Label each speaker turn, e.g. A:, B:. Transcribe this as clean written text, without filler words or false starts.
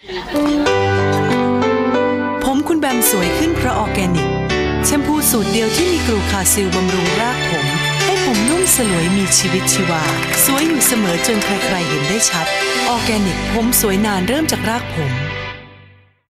A: ผมคุณแบมสวยขึ้นเพราะออร์แกนิกแชมพูสูตรเดียวที่มีกรูคาซิลบำรุงรากผมให้ผมนุ่มสลวยมีชีวิตชีวาสวยอยู่เสมอจนใครๆเห็นได้ชัดออร์แกนิกผมสวยนานเริ่มจากรากผม